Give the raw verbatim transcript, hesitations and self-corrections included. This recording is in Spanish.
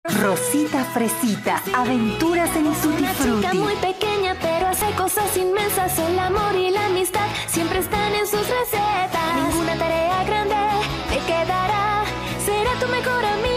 Rosita Fresita, aventuras en Tutti Una chica Frutti. muy pequeña, pero hace cosas inmensas. El amor y la amistad siempre están en sus recetas. Ninguna tarea grande te quedará. Será tu mejor amiga.